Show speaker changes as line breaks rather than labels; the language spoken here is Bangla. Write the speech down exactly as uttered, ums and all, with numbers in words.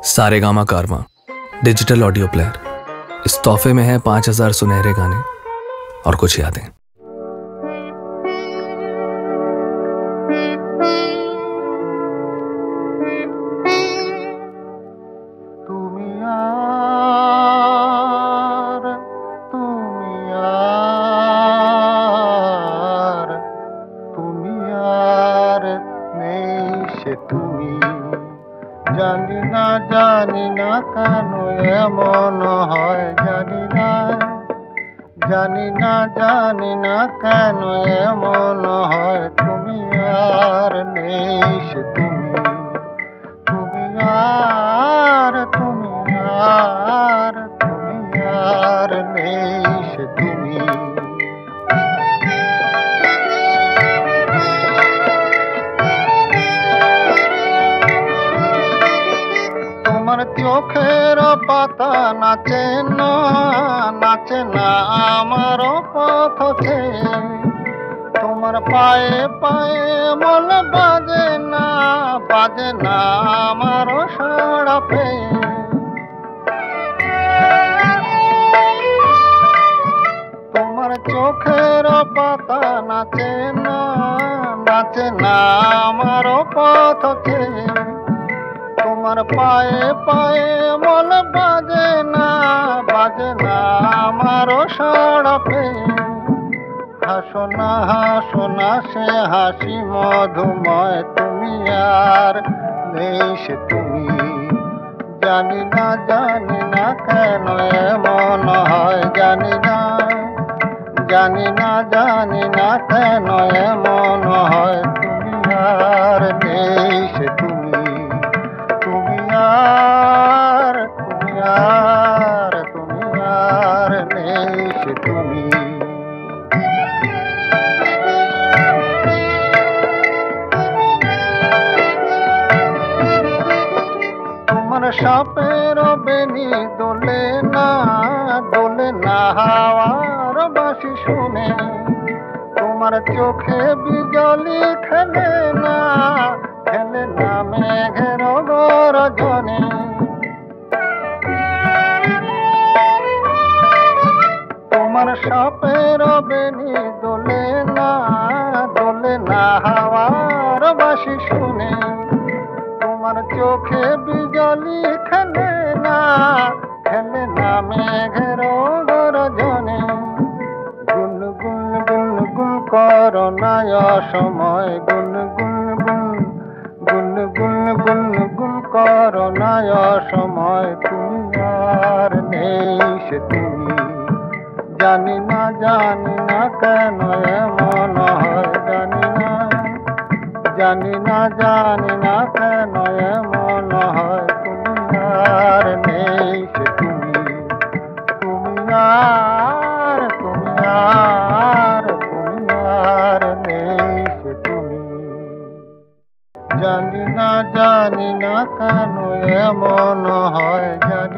सारेगामा कारवां डिजिटल ऑडियो प्लेयर। इस तोहफे में है पांच हजार सुनहरे गाने और कुछ यादें।
জানি না জানি না কেন এমন হয়, জানি না জানি না জানি না কেন এমন হয়, তুমি আর নেই সে তুমি, তুমি আর তুমি আর তুমি আর নেই সে তুমি। চোখের পাতা নাচে না নাচে না আমার পথে, তোমার পায়ে পায়ে মন বাজে না বাজে না আমার সাড়াপে। তোমার চোখের পাতা নাচে না নাচে না আমার পথে, তোমার পায়ে পায়ে মন বাজে না বাজে না আমার সাড়াপে। হাসো না হাসো না সে হাসি মধুময়, তুমি আর নেই সে তুমি। জানি না জানি না কেন এমন হয়, জানি না জানি না জানি না কেন এমন হয়, তুমি আর নেই সে তুমি, তুমি আর তুমি আর তুমি আর নেই সে তুমি। তোমার সাপের বেনি দোলে না দোলে না হাওয়ার বাঁশি শুনে, তোমার চোখে বিজলি খেলে না খেলে না মেঘের গর্জনে। তোমার সাপের বেনি দোলে না দোলে না হাওয়ার বাঁশি শুনে, তোমার চোখে বিজলি খেলে না খেলে না মেঘের গর্জনে। গুন গুন গুন গুন করো না অসময়, গুন গুন গুন গুন গুন গুন গুন করো না অসময়, তুমি আর নেই সে তুমি। জানি না জানি না কেন এমন হয়, জানি না জানি না জানি না কেন এমন হয়, তুমি আর নেই সে তুমি, তুমি আর তুমি আর তুমি আর নেই সে তুমি। জানি না জানি না কেন এমন হয়, জানি